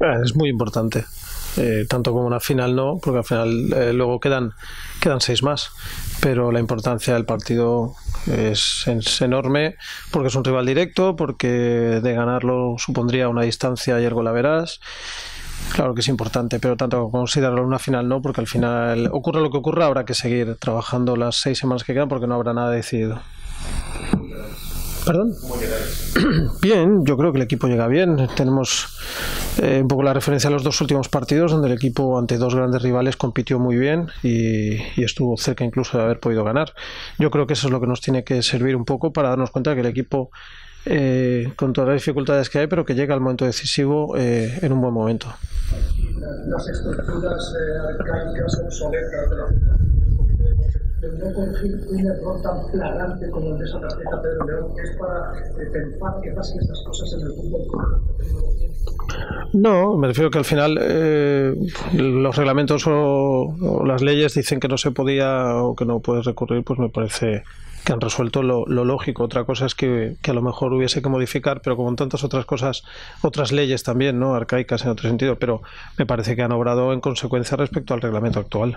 Es muy importante. Tanto como una final no, porque al final luego quedan 6 más, pero la importancia del partido es enorme, porque es un rival directo, porque de ganarlo supondría una distancia y algo la verás. Claro que es importante, pero tanto como considerarlo una final no, porque al final, ocurra lo que ocurra, habrá que seguir trabajando las 6 semanas que quedan, porque no habrá nada decidido. ¿Perdón? Bien, yo creo que el equipo llega bien. Tenemos un poco la referencia a los 2 últimos partidos, donde el equipo ante 2 grandes rivales compitió muy bien y estuvo cerca incluso de haber podido ganar. Yo creo que eso es lo que nos tiene que servir un poco para darnos cuenta de que el equipo, con todas las dificultades que hay, pero que llega al momento decisivo en un buen momento. Las estructuras arcaicas obsoletas de la no corregir un error tan flagrante como el de esa tarjeta Pedro León, que es para pensar que pasen estas cosas en el fútbol. No, me refiero que al final los reglamentos o las leyes dicen que no se podía o que no puedes recurrir, pues me parece que han resuelto lo lógico. Otra cosa es que a lo mejor hubiese que modificar, pero como en tantas otras cosas, otras leyes también, ¿no?, arcaicas en otro sentido, pero me parece que han obrado en consecuencia respecto al reglamento actual.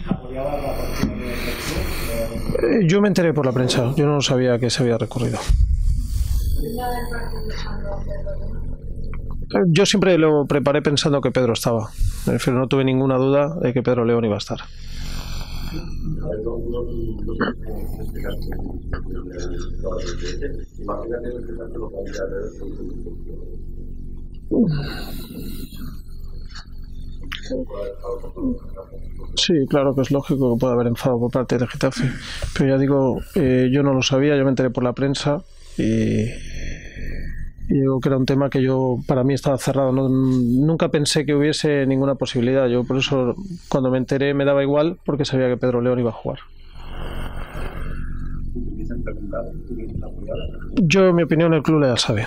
Yo me enteré por la prensa, yo no sabía que se había recurrido. Yo siempre lo preparé pensando que Pedro estaba. Me refiero, no tuve ninguna duda de que Pedro León iba a estar. Sí, claro que es lógico que pueda haber enfado por parte de Getafe, pero ya digo, yo no lo sabía, yo me enteré por la prensa y digo que era un tema que para mí estaba cerrado. Nunca pensé que hubiese ninguna posibilidad. Yo por eso cuando me enteré me daba igual, porque sabía que Pedro León iba a jugar. Yo, en mi opinión, el club ya sabe.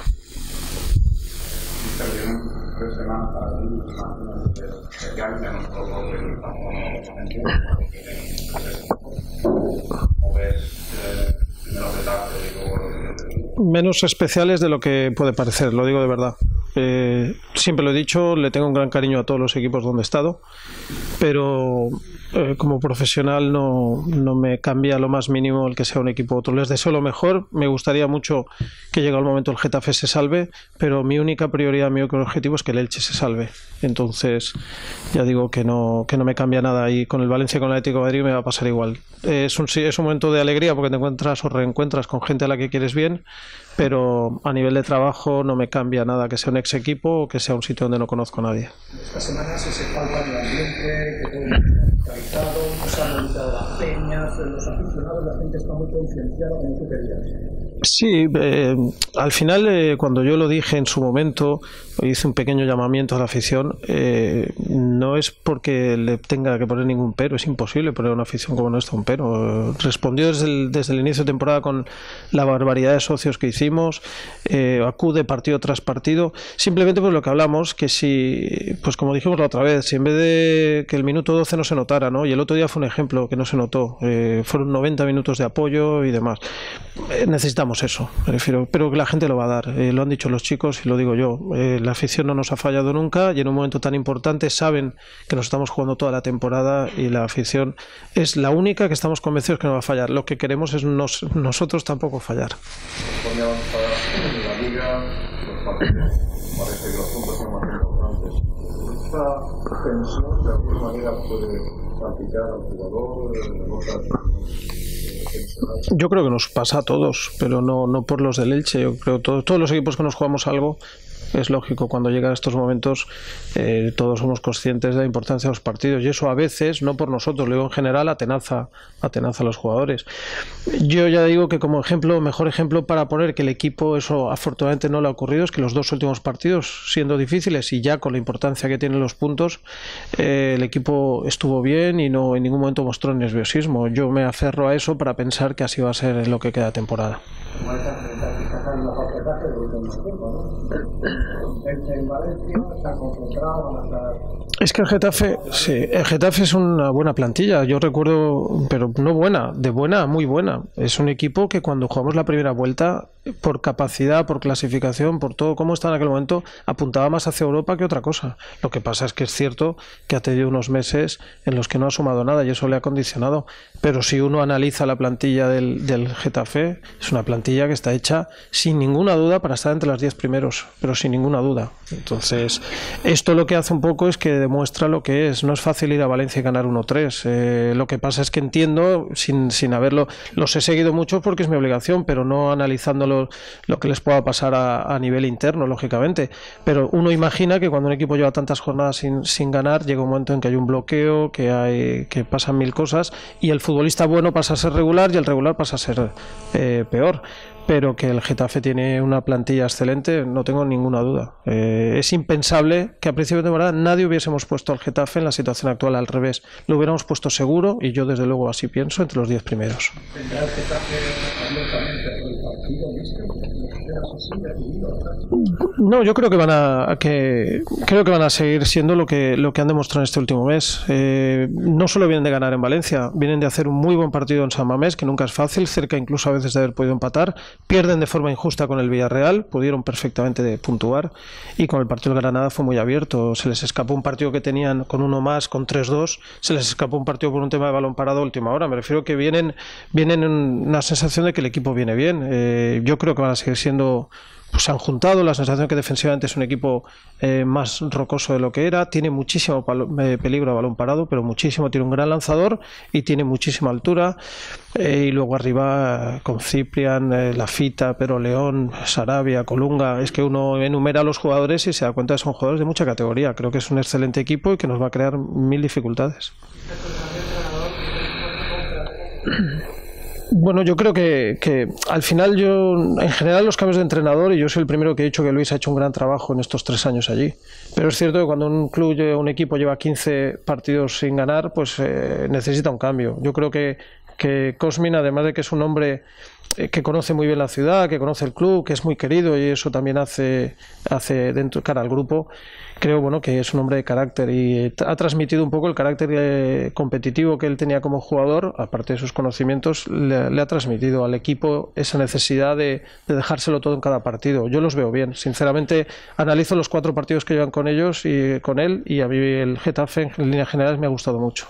Menos especiales de lo que puede parecer, lo digo de verdad. Siempre lo he dicho, le tengo un gran cariño a todos los equipos donde he estado, pero como profesional no me cambia lo más mínimo el que sea un equipo u otro. Les deseo lo mejor, me gustaría mucho que llegue el momento el Getafe se salve, pero mi única prioridad, mi único objetivo es que el Elche se salve. Entonces ya digo que no me cambia nada, y con el Valencia y con el Atlético de Madrid me va a pasar igual. Es un momento de alegría porque te encuentras o reencuentras con gente a la que quieres bien, pero a nivel de trabajo no me cambia nada que sea un ex equipo o que sea un sitio donde no conozco a nadie. Esta semana se falta el ambiente, que todo el calentado, se han montado las peñas, los aficionados, la gente está muy concienciada, como tú querías. Sí, al final cuando yo lo dije en su momento, hice un pequeño llamamiento a la afición, no es porque le tenga que poner ningún pero, es imposible poner a una afición como nuestra un pero. Respondió desde el inicio de temporada con la barbaridad de socios que hicimos, acude partido tras partido, simplemente por lo que hablamos, que si, pues como dijimos la otra vez, si en vez de que el minuto 12 no se notara, ¿no?, y el otro día fue un ejemplo que no se notó, fueron 90 minutos de apoyo y demás, necesitamos eso, me refiero, pero que la gente lo va a dar, lo han dicho los chicos y lo digo yo, la afición no nos ha fallado nunca, y en un momento tan importante saben que nos estamos jugando toda la temporada, y la afición es la única que estamos convencidos que no va a fallar. Lo que queremos es nosotros tampoco fallar. Parece que los puntos son más importantes. Esta tensión de alguna manera puede salpicar al jugador, yo creo que nos pasa a todos, pero no por los del Elche. Yo creo que todos los equipos que nos jugamos algo, es lógico, cuando llegan estos momentos todos somos conscientes de la importancia de los partidos, y eso a veces, no por nosotros, lo digo en general, atenaza a los jugadores. Yo ya digo que como ejemplo, mejor ejemplo para poner que el equipo, eso afortunadamente no le ha ocurrido, es que los 2 últimos partidos, siendo difíciles y ya con la importancia que tienen los puntos, el equipo estuvo bien y no en ningún momento mostró nerviosismo. Yo me aferro a eso para pensar que así va a ser en lo que queda de temporada. Es que el Getafe es una buena plantilla, yo recuerdo, pero no buena, de buena a muy buena. Es un equipo que cuando jugamos la primera vuelta por capacidad, por clasificación, por todo cómo está en aquel momento, apuntaba más hacia Europa que otra cosa. Lo que pasa es que es cierto que ha tenido unos meses en los que no ha sumado nada y eso le ha condicionado. Pero si uno analiza la plantilla del Getafe, es una plantilla que está hecha sin ninguna duda para estar entre los 10 primeros, pero sin ninguna duda. Entonces, esto lo que hace un poco es que demuestra lo que es. No es fácil ir a Valencia y ganar 1-3. Lo que pasa es que entiendo, sin haberlo, los he seguido mucho porque es mi obligación, pero no analizando lo que les pueda pasar a nivel interno, lógicamente. Pero uno imagina que cuando un equipo lleva tantas jornadas sin ganar, llega un momento en que hay un bloqueo, que pasan mil cosas, y el futbolista bueno pasa a ser regular y el regular pasa a ser peor. Pero que el Getafe tiene una plantilla excelente, no tengo ninguna duda. Es impensable que a principio de temporada nadie hubiésemos puesto al Getafe en la situación actual, al revés. Lo hubiéramos puesto seguro, y yo desde luego así pienso, entre los 10 primeros. ¿Tendrá el Getafe abiertamente por el partido, mister? No, yo creo que van a seguir siendo lo que han demostrado en este último mes. No solo vienen de ganar en Valencia, vienen de hacer un muy buen partido en San Mamés, que nunca es fácil, cerca incluso a veces de haber podido empatar. Pierden de forma injusta con el Villarreal, pudieron perfectamente puntuar, y con el partido del Granada fue muy abierto. Se les escapó un partido que tenían con uno más, con 3-2, se les escapó un partido por un tema de balón parado a última hora. Me refiero que vienen en una sensación de que el equipo viene bien. Yo creo que van a seguir siendo, pues se han juntado, la sensación que defensivamente es un equipo más rocoso de lo que era, tiene muchísimo peligro a balón parado, pero muchísimo, tiene un gran lanzador y tiene muchísima altura, y luego arriba con Ciprian, Lafita, Pedro León, Sarabia, Colunga, es que uno enumera a los jugadores y se da cuenta que son jugadores de mucha categoría. Creo que es un excelente equipo y que nos va a crear mil dificultades. Bueno, yo creo que al final en general los cambios de entrenador, y yo soy el primero que he dicho que Luis ha hecho un gran trabajo en estos 3 años allí, pero es cierto que cuando un equipo lleva 15 partidos sin ganar, pues necesita un cambio. Yo creo que Cosmin, además de que es un hombre que conoce muy bien la ciudad, que conoce el club, que es muy querido, y eso también hace dentro cara al grupo, creo que es un hombre de carácter y ha transmitido un poco el carácter competitivo que él tenía como jugador, aparte de sus conocimientos, le ha transmitido al equipo esa necesidad de dejárselo todo en cada partido. Yo los veo bien, sinceramente analizo los 4 partidos que llevan con ellos y con él, y a mí el Getafe en líneas generales me ha gustado mucho.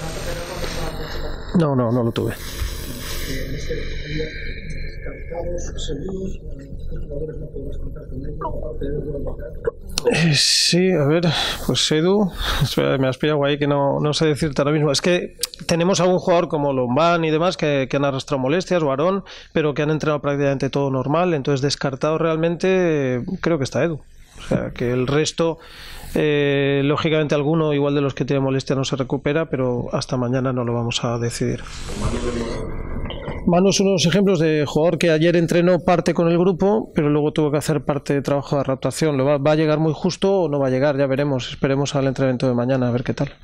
No lo tuve. Sí, a ver, pues Edu, me has pillado ahí que no sé decirte ahora mismo. Es que tenemos algún jugador como Lombán y demás que han arrastrado molestias, o Aarón, pero que han entrenado prácticamente todo normal, entonces descartado realmente creo que está Edu. O sea, que el resto, lógicamente alguno igual de los que tiene molestia no se recupera, pero hasta mañana no lo vamos a decidir. Manu es uno de los ejemplos de jugador que ayer entrenó parte con el grupo, pero luego tuvo que hacer parte de trabajo de adaptación. ¿Va a llegar muy justo o no va a llegar? Ya veremos. Esperemos al entrenamiento de mañana a ver qué tal.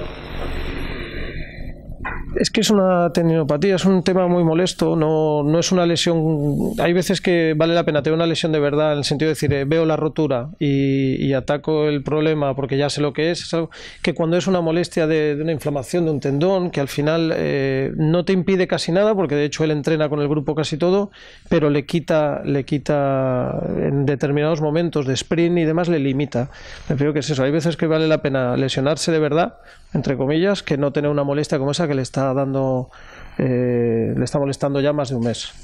Es que es una tendinopatía, es un tema muy molesto, no es una lesión. Hay veces que vale la pena tener una lesión de verdad, en el sentido de decir, veo la rotura y ataco el problema porque ya sé lo que es algo que cuando es una molestia de una inflamación de un tendón, que al final no te impide casi nada, porque de hecho él entrena con el grupo casi todo, pero le quita en determinados momentos de sprint y demás, le limita. Me creo que es eso. Hay veces que vale la pena lesionarse de verdad, entre comillas, que no tener una molestia como esa que le está molestando ya más de un mes.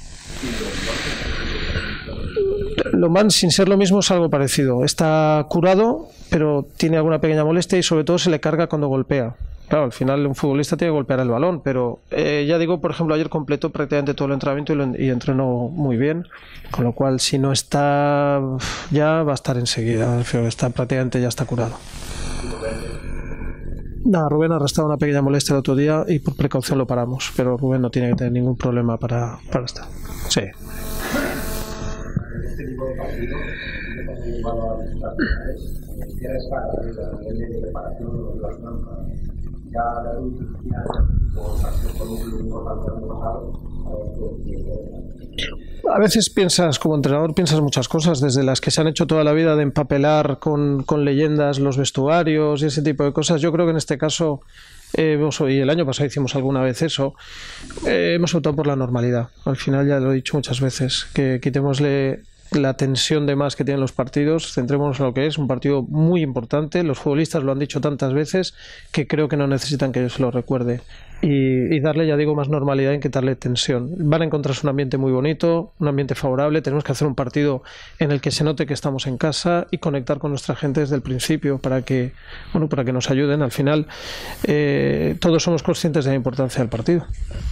Lombán, sin ser lo mismo, es algo parecido. Está curado, pero tiene alguna pequeña molestia y sobre todo se le carga cuando golpea. Claro, al final un futbolista tiene que golpear el balón, pero ya digo, por ejemplo, ayer completó prácticamente todo el entrenamiento y entrenó muy bien, con lo cual si no está ya, va a estar enseguida. Prácticamente ya está curado. Rubén ha arrastrado una pequeña molestia el otro día y por precaución lo paramos, pero Rubén no tiene que tener ningún problema para estar. Sí. A veces como entrenador piensas muchas cosas, desde las que se han hecho toda la vida de empapelar con leyendas los vestuarios y ese tipo de cosas. Yo creo que en este caso y el año pasado hicimos alguna vez eso, hemos optado por la normalidad. Al final, ya lo he dicho muchas veces, que quitémosle la tensión de más que tienen los partidos, centrémonos en lo que es un partido muy importante. Los futbolistas lo han dicho tantas veces que creo que no necesitan que yo se lo recuerde, y darle, ya digo, más normalidad y quitarle tensión. Van a encontrarse un ambiente muy bonito, un ambiente favorable. Tenemos que hacer un partido en el que se note que estamos en casa y conectar con nuestra gente desde el principio para que nos ayuden. Al final, todos somos conscientes de la importancia del partido.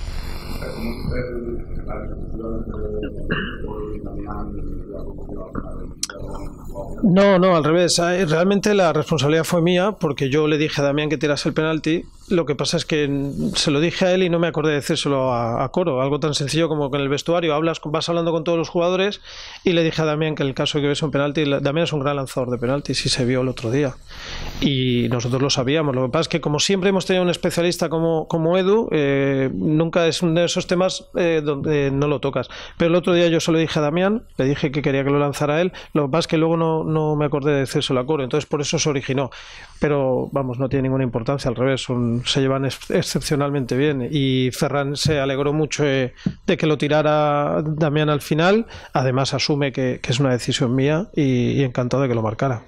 No, al revés. Realmente la responsabilidad fue mía, porque yo le dije a Damián que tirase el penalti. Lo que pasa es que se lo dije a él y no me acordé de decírselo a Coro. Algo tan sencillo como que en el vestuario vas hablando con todos los jugadores, y le dije a Damián que en el caso de que hubiese un penalti, Damián es un gran lanzador de penaltis y se vio el otro día. Y nosotros lo sabíamos. Lo que pasa es que, como siempre hemos tenido un especialista como Edu, nunca es uno de esos temas donde no lo tocas. Pero el otro día yo se lo dije a Damián, le dije que quería que lo lanzara él. Lo que pasa es que luego no me acordé de decírselo a Coro. Entonces por eso se originó. Pero vamos, no tiene ninguna importancia, al revés, se llevan excepcionalmente bien, y Ferran se alegró mucho de que lo tirara Damián al final. Además asume que es una decisión mía, y encantado de que lo marcara.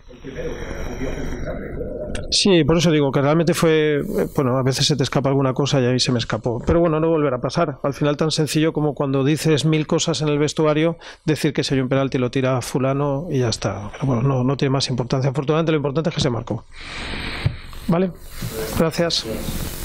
Sí, por eso digo que realmente fue, bueno, a veces se te escapa alguna cosa y ahí se me escapó, pero bueno, no volverá a pasar. Al final, tan sencillo como cuando dices 1000 cosas en el vestuario, decir que si hay un penalti lo tira fulano y ya está. Pero bueno, no tiene más importancia. Afortunadamente, lo importante es que se marcó. ¿Vale? Gracias.